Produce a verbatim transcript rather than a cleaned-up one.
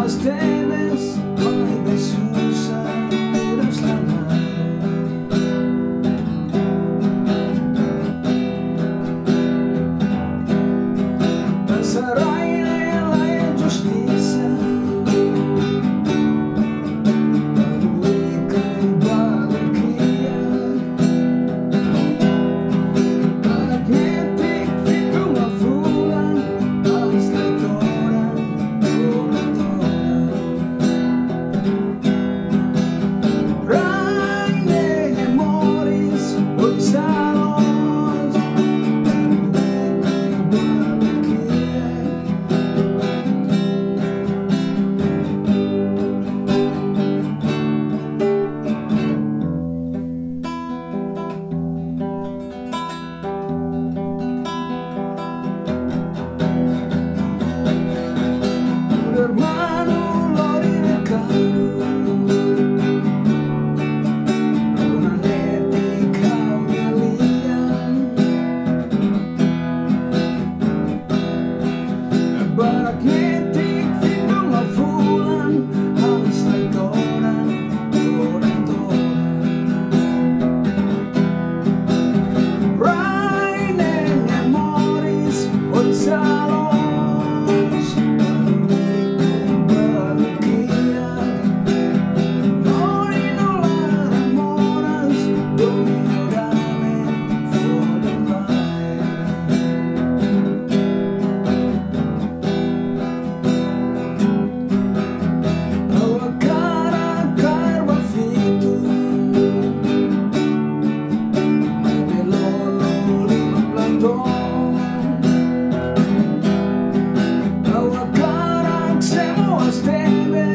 as teves mai besusan miras la mano. Penserai nella giustizia, paduika i bahagia. Magnetic fitur mafulan alis letoran orang-orang. Raine memoris oi salos, paduika i bahagia. Hermano Lori Recaro, una etica Aurelian, magnetic fitur mafulan alis letoran orang-orang. Raine memoris oi salos, bahagia. Nori nolar amoras, dominarame fallen light. Bahwa karakter berfitur melolo limang lantong. Bahwa karakter semua as teves